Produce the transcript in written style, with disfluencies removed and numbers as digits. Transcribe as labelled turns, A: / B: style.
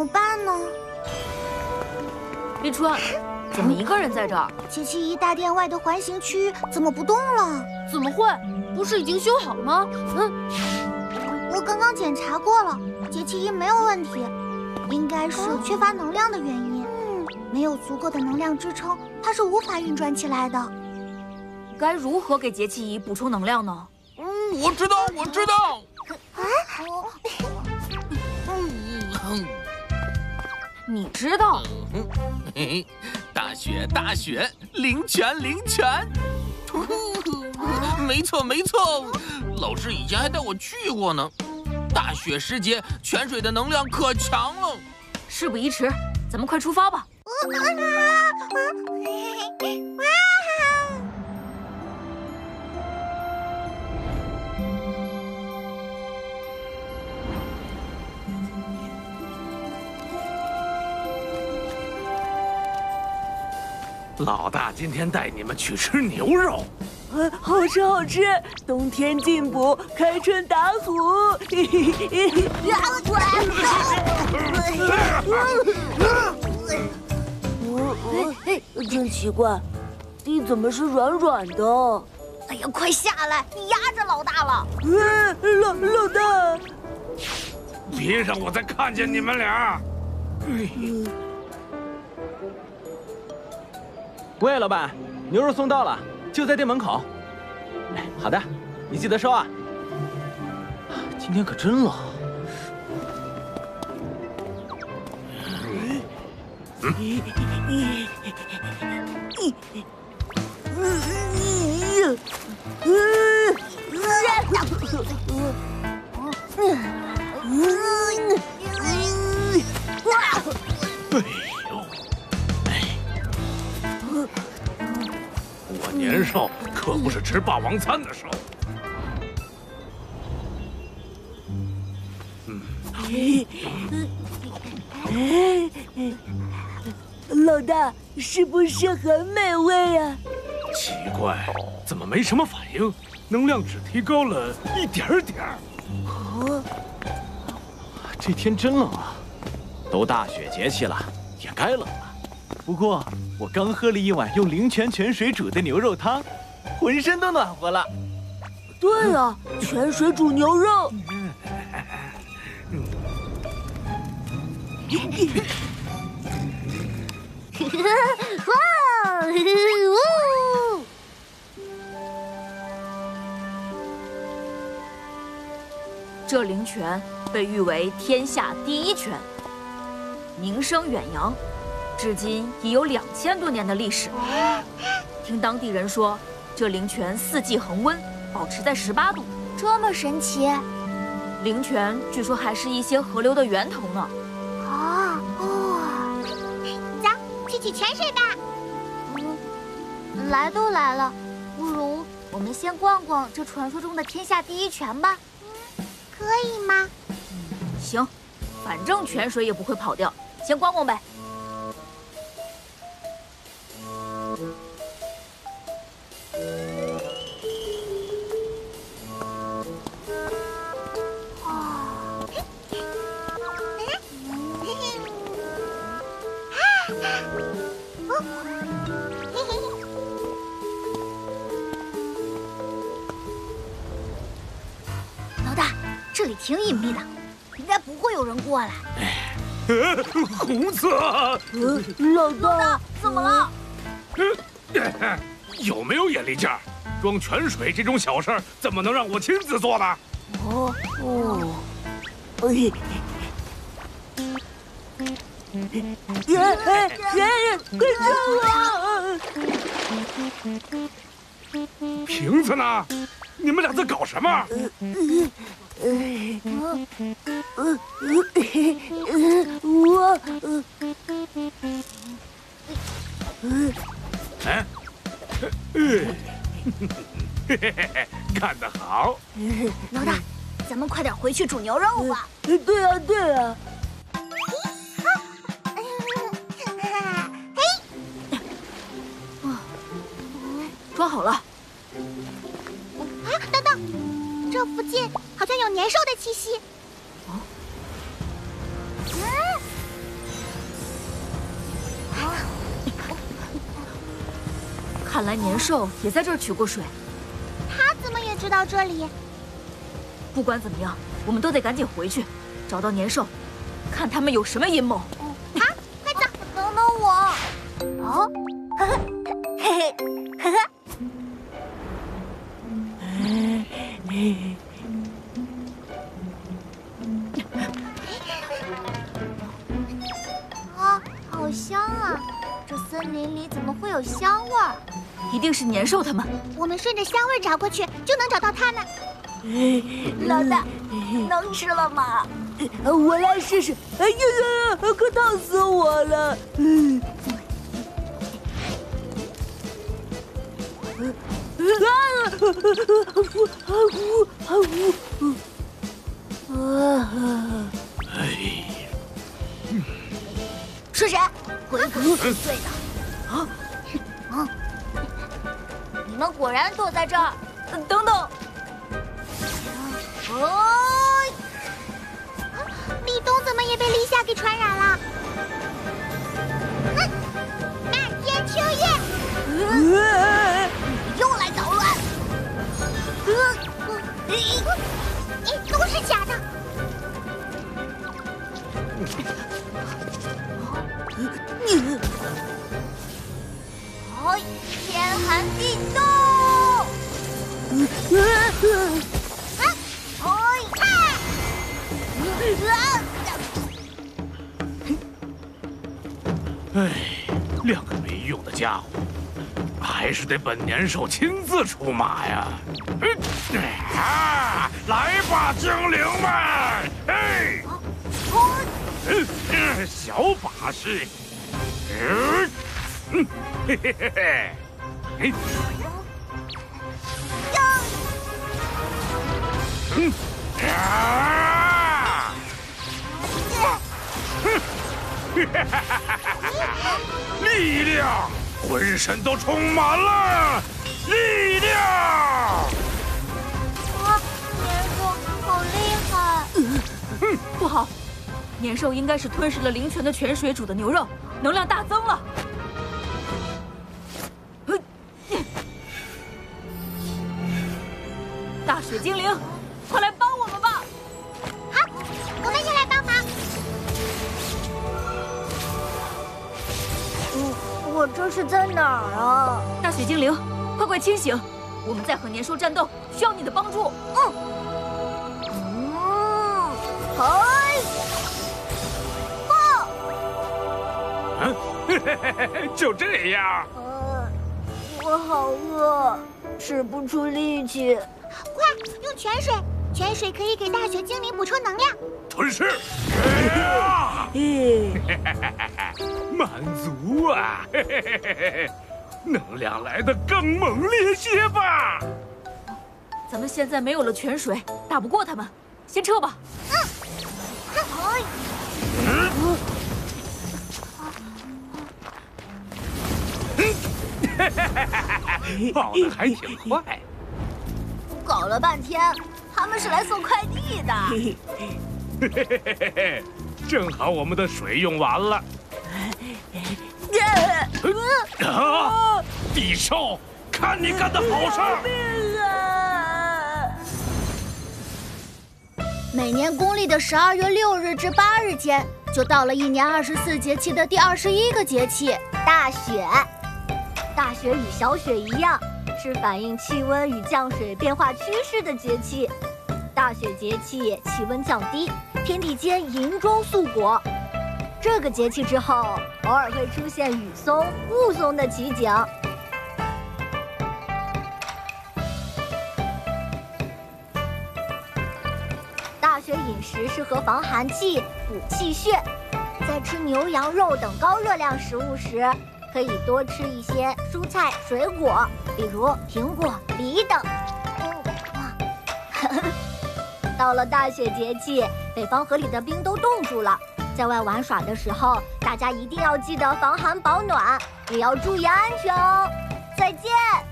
A: 么办呢？
B: 立春，怎么一个人在这儿？
A: 节气仪大殿外的环形区域怎么不动了？
B: 怎么会？不是已经修好了吗？
A: 我刚刚检查过了，节气仪没有问题，应该是缺乏能量的原因。没有足够的能量支撑，它是无法运转起来的。
B: 该如何给节气仪补充能量呢？
C: 我知道。
B: 你知道？
C: 大雪，灵泉。没错，老师以前还带我去过呢。大雪时节，泉水的能量可强了。
B: 事不宜迟，咱们快出发吧。
D: 老大今天带你们去吃牛肉，
E: 好吃！冬天进补，开春打虎。真奇怪，地怎么是软的？
A: 哎呀，快下来！你压着老大了。
E: 老大，
D: 别让我再看见你们俩！
F: 喂，老板，牛肉送到了，就在店门口。哎，好的，你记得收啊。今天可真冷。
D: 我年少可不是吃霸王餐的时候。
E: 老大，是不是很美味啊？
D: 奇怪，怎么没什么反应？能量只提高了一点点。
F: 这天真冷啊，都大雪节气了，也该冷了。不过我刚喝了一碗用灵泉泉水煮的牛肉汤，浑身都暖和了。
E: 对啊，泉水煮牛肉。
B: 这灵泉被誉为天下第一泉，名声远扬，至今已有2000多年的历史。听当地人说，这灵泉4季恒温，保持在18度，
A: 这么神奇。
B: 灵泉据说还是一些河流的源头呢。
A: 走，去取泉水吧。来都来了，不如我们先逛逛这传说中的天下第一泉吧。可以吗？
B: 行，反正泉水也不会跑掉，先逛逛呗。
A: 老大，这里挺隐秘的，应该不会有人过来。
D: 红色，
E: 老大，
A: 怎么了？
D: 有没有眼力劲儿？装泉水这种小事儿，怎么能让我亲自做呢？
E: 快救我！
D: 瓶子呢？你们俩在搞什么？干得好！
A: 老大，咱们快点回去煮牛肉吧。
E: 对啊。
B: 装好了。
A: 等等，这附近好像有年兽的气息。
B: 看来年兽也在这儿取过水。
A: 他怎么也知道这里？
B: 不管怎么样，我们都得赶紧回去，找到年兽，看他们有什么阴谋。
A: 快走！等等我。哦，呵呵，嘿嘿，呵呵。啊，好香啊！这森林里怎么会有香味儿？
B: 一定是年兽他们。
A: 我们顺着香味找过去，就能找到他们。
E: 老大，
A: 能吃了吗？
E: 我来试试。哎呀呀，可烫死我了！
A: 是谁？鬼鬼祟祟的。你们果然躲在这儿。
B: 等等，
A: 立冬怎么也被立夏给传染了？漫天秋叶，又来捣乱！都是假的。天寒地冻。
D: 哎，两个没用的家伙，还是得本年兽亲自出马呀！来吧，精灵们！哎，小把式，嘿嘿嘿嘿，哎，力量，浑身都充满了力量！
A: 年兽好厉害！
B: 不好，年兽应该是吞噬了灵泉的泉水煮的牛肉，能量大增了。大雪精灵，快来帮我们吧！
A: 好，我们也来帮忙。我这是在哪儿啊？
B: 大雪精灵，快清醒！我们在和年兽战斗，需要你的帮助。
D: 就这样。
E: 我好饿，使不出力气。
A: 快用泉水，泉水可以给大雪精灵补充能量。
D: 吞噬！满足啊！能量来得更猛烈些吧。
B: 咱们现在没有了泉水，打不过他们，先撤吧。
D: 跑得还挺快。
A: 搞了半天，他们是来送快递的。
D: 正好我们的水用完了。地兽，看你干的好事！
A: 每年公历的12月6日至8日间，就到了一年24节气的第21个节气——大雪。大雪与小雪一样，是反映气温与降水变化趋势的节气。大雪节气气温降低，天地间银装素裹。这个节气之后，偶尔会出现雨松、雾凇的奇景。大雪饮食适合防寒气、补气血。在吃牛羊肉等高热量食物时，可以多吃一些蔬菜、水果，比如苹果、梨等。到了大雪节气，北方河里的冰都冻住了。在外玩耍的时候，大家一定要记得防寒保暖，也要注意安全哦。再见。